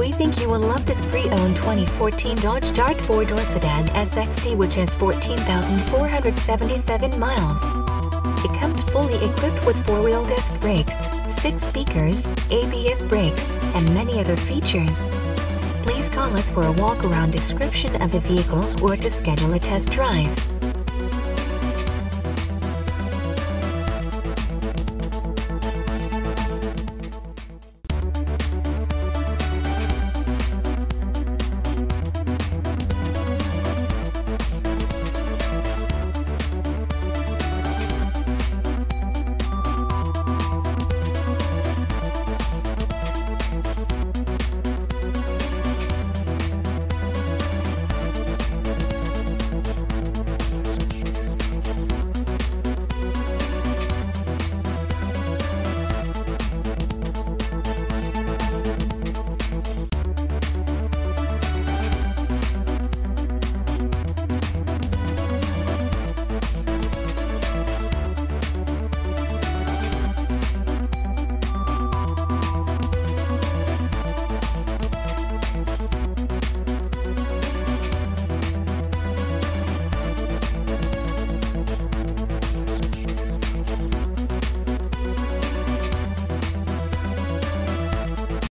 We think you will love this pre-owned 2014 Dodge Dart 4-door sedan SXT, which has 14,477 miles. It comes fully equipped with 4-wheel disc brakes, 6 speakers, ABS brakes, and many other features. Please call us for a walk-around description of the vehicle or to schedule a test drive.